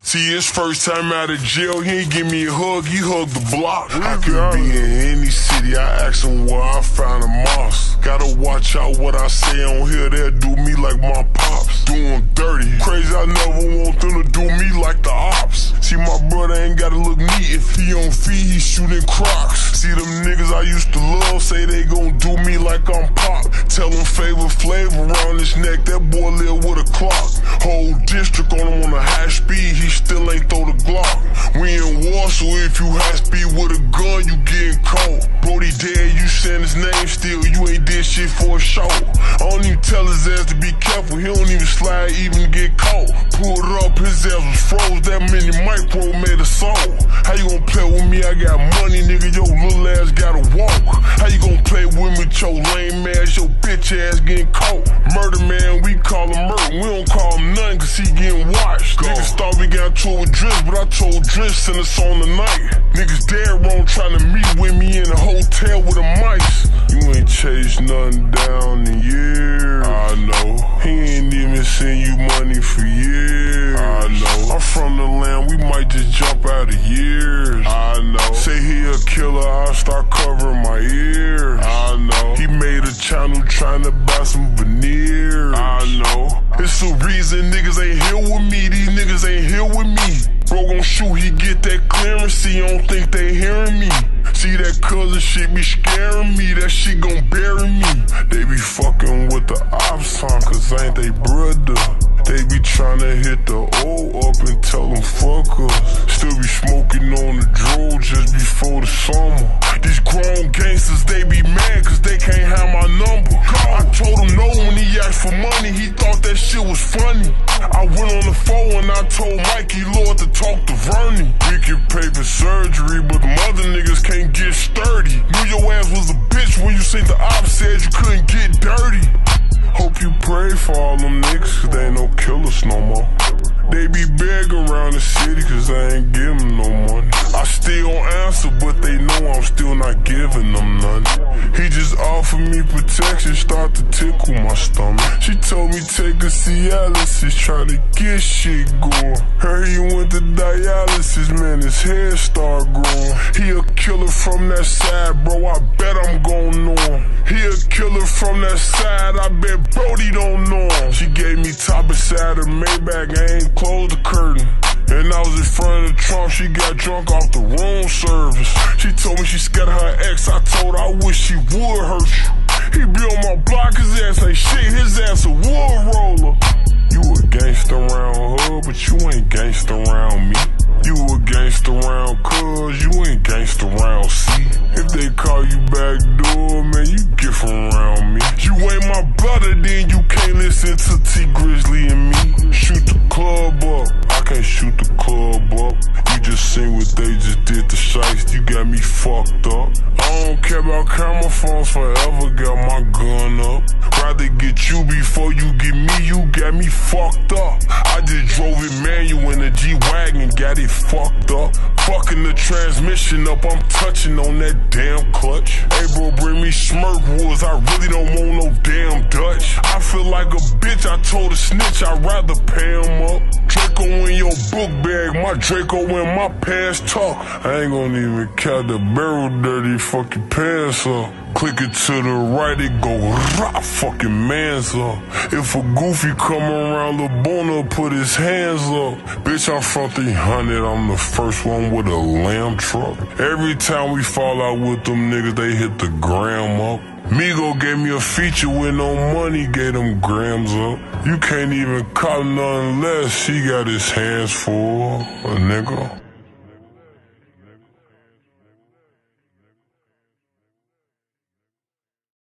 See, his first time out of jail, he ain't give me a hug, he hugged the block. I could be in any city, I ask him where I found a mosque. Gotta watch out what I say on here, they'll do me like my pops. Do him dirty, crazy, I never want them to do me like the ops. See, my brother ain't gotta look neat, if he on feed, he shooting Crocs. See, them niggas I used to love, say they gon' do me like I'm Pop. Tell them favor flavor around his neck, that boy live with a clock. Whole district on him on a high speed, he still ain't throw the Glock. We in war, so if you high speed with a gun, you getting caught. Brody dead, you saying his name still, you ain't did shit for a show. I don't even tell his ass to be careful, he don't even slide, even get caught. Pulled up, his ass was froze, that mini micro made a song. How you gon' play with me? I got money, nigga, your little ass gotta walk. How you gon' play with me, your lame ass, your bitch ass getting caught? Murder man, we call him murder, we don't call him nothing cause he getting watched. Niggas thought we got to it with Driss, but I told Driss send us on the night. Niggas dead wrong trying to meet with me in a hotel with a mice. You ain't chased nothing down in years, I know. He ain't even send you money for years, I know. I'm from the land, we might just jump out of years, I know. Say he a killer, I'll start covering my ears, I know. He made a channel trying to buy some veneers, I know. It's the reason niggas ain't here with me, these niggas ain't here with me. Bro gon' shoot, he get that clearance, see, I don't think they hearing me. See that cousin shit be scaring me, that shit gon' bury me. They be fucking with the ops on, cause ain't they brother. They be tryna hit the O up and tell them fuck us. Still be smoking on the drove just before the summer. These grown gangsters, they be mad cause they can't have my number. I told him no when he asked for money, he thought that shit was funny. I went on the phone and I told Mikey Lord to talk to Vernie. We can pay for surgery, but them other niggas can't get sturdy. Knew your ass was a bitch when you say the ops said you couldn't get dirty. Hope you pray for all them niggas, cause they ain't no killers no more. They be begging around the city cause I ain't giving no money. I still answer, but they know I'm still not giving them none. He just offered me protection, start to tickle my stomach. She told me take a Cialis, try to get shit going. Heard he went to dialysis, man, his hair start growing. He a killer from that side, bro, I bet I'm gon' know him. He a killer from that side, I bet Brody don't know him. She gave me top and side of Maybach, I ain't closed the curtain. And I was in front of the trunk, she got drunk off the room service. She told me she scared of her ex, I told her I wish she would hurt you. He be on my block, his ass ain't shit, his ass a wood roller. You a gangster around her, but you ain't gangster around me. You a gangster around cuz, you ain't gangster around C. If they call you back door, man, you get from around me. You ain't my brother, then you can't listen to T Grizzly and me. Shoot the club up, I can't shoot the club up. You just seen what they just did to Shiest, you got me fucked up. I don't care about camera phones forever, got my gun up. Rather get you before you get me, you got me fucked up. I just drove it manual in a G-Wagon, got it fucked up. Fucking the transmission up, I'm touching on that damn clutch. Hey bro, bring me Smurf Woods, I really don't want no damn Dutch. I feel like a bitch, I told a snitch I'd rather pay him up. Draco in your book bag, my Draco in my pants tuck. I ain't gonna even count the barrel dirty, fuck your pants up. Click it to the right, it go rah, fucking mans up. If a goofy come around, Lil Bona put his hands up. Bitch, I'm from 300, I'm the first one with a lamb truck. Every time we fall out with them niggas, they hit the gram up. Migo gave me a feature with no money, gave them grams up. You can't even call none less, he got his hands full, a nigga.